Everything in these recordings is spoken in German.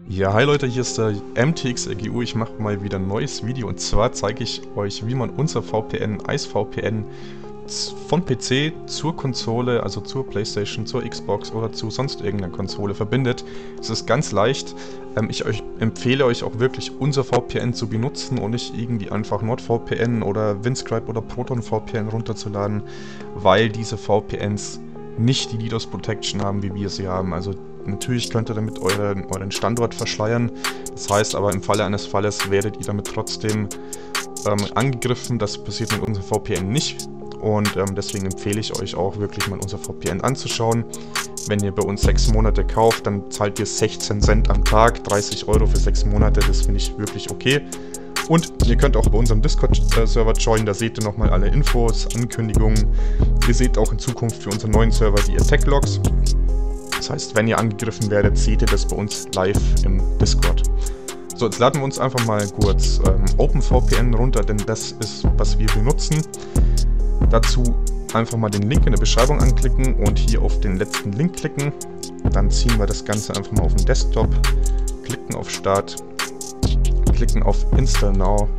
Ja, hi Leute, hier ist der MTXRGU. Ich mache mal wieder ein neues Video und zwar zeige ich euch, wie man unser VPN, IceVPN, von PC zur Konsole, also zur Playstation, zur Xbox oder zu sonst irgendeiner Konsole verbindet. Es ist ganz leicht. Ich empfehle euch auch wirklich unser VPN zu benutzen und nicht irgendwie einfach NordVPN oder Windscribe oder ProtonVPN runterzuladen, weil diese VPNs nicht die DDoS Protection haben, wie wir sie haben. Also natürlich könnt ihr damit euren Standort verschleiern. Das heißt aber, im Falle eines Falles werdet ihr damit trotzdem angegriffen. Das passiert mit unserem VPN nicht. Und deswegen empfehle ich euch auch wirklich mal unser VPN anzuschauen. Wenn ihr bei uns 6 Monate kauft, dann zahlt ihr 16 Cent am Tag, 30 € für 6 Monate. Das finde ich wirklich okay. Und ihr könnt auch bei unserem Discord-Server joinen, da seht ihr nochmal alle Infos, Ankündigungen. Ihr seht auch in Zukunft für unseren neuen Server die Attack-Logs. Das heißt, wenn ihr angegriffen werdet, seht ihr das bei uns live im Discord. So, jetzt laden wir uns einfach mal kurz OpenVPN runter, denn das ist, was wir benutzen. Dazu einfach mal den Link in der Beschreibung anklicken und hier auf den letzten Link klicken. Dann ziehen wir das Ganze einfach mal auf den Desktop, klicken auf Start, klicken auf Install Now.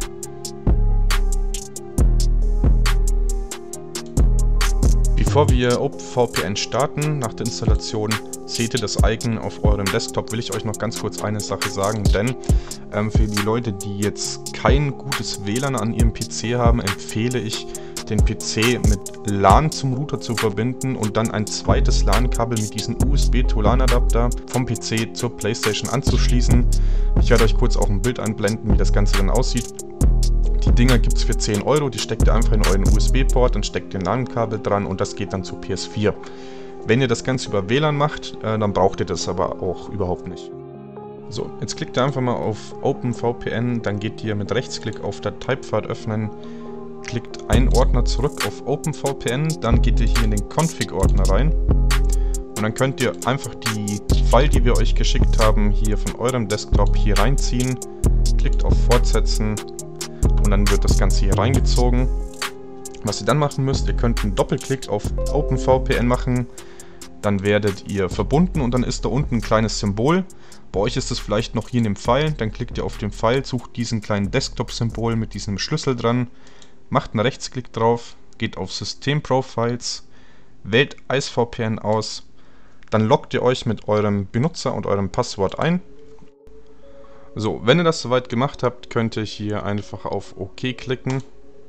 Bevor wir OpenVPN starten, nach der Installation, seht ihr das Icon auf eurem Desktop, will ich euch noch ganz kurz eine Sache sagen, denn für die Leute, die jetzt kein gutes WLAN an ihrem PC haben, empfehle ich, den PC mit LAN zum Router zu verbinden und dann ein zweites LAN-Kabel mit diesem USB-to-LAN-Adapter vom PC zur Playstation anzuschließen. Ich werde euch kurz auch ein Bild einblenden, wie das Ganze dann aussieht. Die Dinger gibt es für 10 €, die steckt ihr einfach in euren USB-Port, dann steckt ihr ein LAN-Kabel dran und das geht dann zur PS4. Wenn ihr das Ganze über WLAN macht, dann braucht ihr das aber auch überhaupt nicht. So, jetzt klickt ihr einfach mal auf OpenVPN, dann geht ihr mit Rechtsklick auf Dateipfad öffnen, klickt einen Ordner zurück auf OpenVPN, dann geht ihr hier in den Config-Ordner rein und dann könnt ihr einfach die File, die wir euch geschickt haben, hier von eurem Desktop hier reinziehen, klickt auf Fortsetzen und dann wird das Ganze hier reingezogen. Was ihr dann machen müsst, ihr könnt einen Doppelklick auf OpenVPN machen, dann werdet ihr verbunden und dann ist da unten ein kleines Symbol. Bei euch ist es vielleicht noch hier in dem Pfeil, dann klickt ihr auf den Pfeil, sucht diesen kleinen Desktop-Symbol mit diesem Schlüssel dran, macht einen Rechtsklick drauf, geht auf System Profiles, wählt IceVPN aus, dann loggt ihr euch mit eurem Benutzer und eurem Passwort ein. So, wenn ihr das soweit gemacht habt, könnt ihr hier einfach auf OK klicken.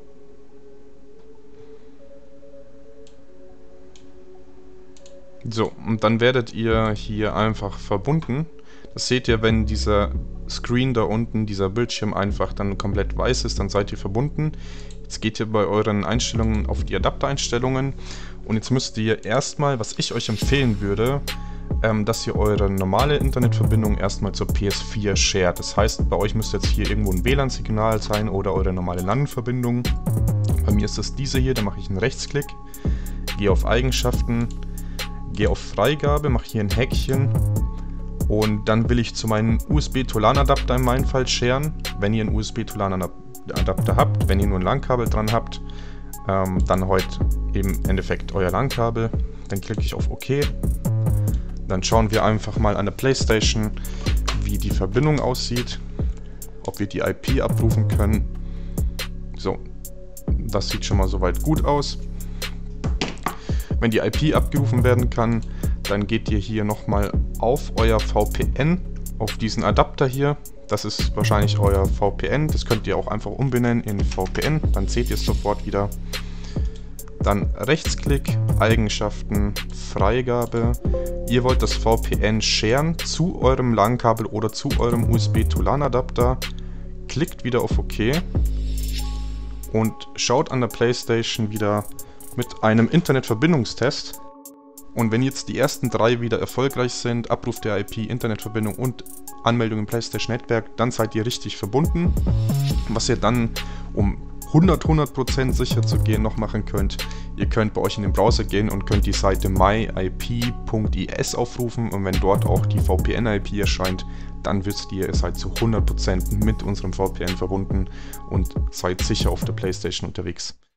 So, und dann werdet ihr hier einfach verbunden. Das seht ihr, wenn dieser Screen da unten, dieser Bildschirm einfach dann komplett weiß ist, dann seid ihr verbunden. Jetzt geht ihr bei euren Einstellungen auf die Adaptereinstellungen und jetzt müsst ihr erstmal, was ich euch empfehlen würde, dass ihr eure normale Internetverbindung erstmal zur PS4 shared. Das heißt, bei euch müsste jetzt hier irgendwo ein WLAN-Signal sein oder eure normale LAN-Verbindung. Bei mir ist das diese hier, da mache ich einen Rechtsklick, gehe auf Eigenschaften, gehe auf Freigabe, mache hier ein Häkchen und dann will ich zu meinem USB-to-LAN-Adapter in meinem Fall sharen. Wenn ihr einen USB-to-LAN-Adapter habt, wenn ihr nur ein LAN-Kabel dran habt, dann heute eben im Endeffekt euer LAN-Kabel. Dann klicke ich auf OK. Dann schauen wir einfach mal an der Playstation, wie die Verbindung aussieht, ob wir die IP abrufen können. So, das sieht schon mal soweit gut aus. Wenn die IP abgerufen werden kann, dann geht ihr hier nochmal auf euer VPN, auf diesen Adapter hier. Das ist wahrscheinlich euer VPN, das könnt ihr auch einfach umbenennen in VPN, dann seht ihr es sofort wieder. Dann Rechtsklick, Eigenschaften, Freigabe. Ihr wollt das VPN sharen zu eurem LAN-Kabel oder zu eurem USB-to-LAN-Adapter. Klickt wieder auf OK und schaut an der Playstation wieder mit einem Internetverbindungstest. Und wenn jetzt die ersten 3 wieder erfolgreich sind, Abruf der IP, Internetverbindung und Anmeldung im PlayStation Netzwerk, dann seid ihr richtig verbunden. Was ihr dann, um 100% sicher zu gehen, noch machen könnt, ihr könnt bei euch in den Browser gehen und könnt die Seite myip.is aufrufen und wenn dort auch die VPN-IP erscheint, dann wisst ihr seid zu 100% mit unserem VPN verbunden und seid sicher auf der PlayStation unterwegs.